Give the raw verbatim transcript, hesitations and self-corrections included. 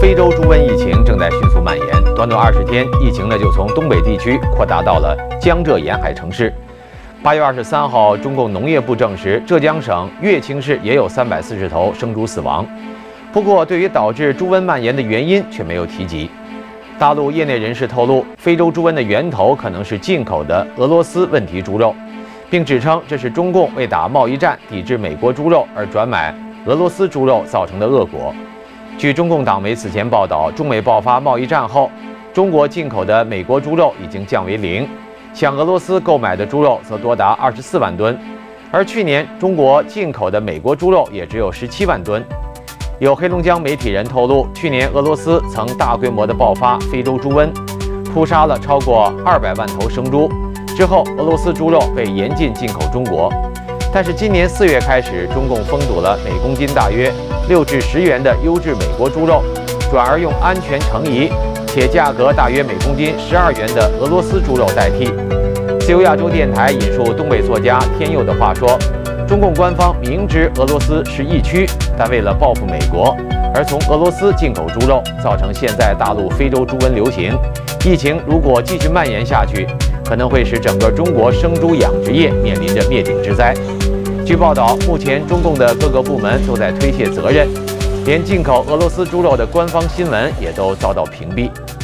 非洲猪瘟疫情正在迅速蔓延，短短二十天，疫情呢就从东北地区扩大到了江浙沿海城市。八月二十三号，中共农业部证实，浙江省乐清市也有三百四十头生猪死亡。不过，对于导致猪瘟蔓延的原因却没有提及。大陆业内人士透露，非洲猪瘟的源头可能是进口的俄罗斯问题猪肉，并指称这是中共为打贸易战、抵制美国猪肉而转买俄罗斯猪肉造成的恶果。据中共党媒此前报道，中美爆发贸易战后，中国进口的美国猪肉已经降为零，向俄罗斯购买的猪肉则多达二十四万吨，而去年中国进口的美国猪肉也只有十七万吨。有黑龙江媒体人透露，去年俄罗斯曾大规模的爆发非洲猪瘟，扑杀了超过二百万头生猪。之后，俄罗斯猪肉被严禁进口中国。但是今年四月开始，中共封堵了每公斤大约六至十元的优质美国猪肉，转而用安全成疑且价格大约每公斤十二元的俄罗斯猪肉代替。自由亚洲电台引述东北作家天佑的话说，中共官方明知俄罗斯是疫区，但为了报复美国，而从俄罗斯进口猪肉，造成现在大陆非洲猪瘟流行。疫情如果继续蔓延下去，可能会使整个中国生猪养殖业面临着灭顶之灾。据报道，目前中共的各个部门都在推卸责任，连进口俄罗斯猪肉的官方新闻也都遭到屏蔽。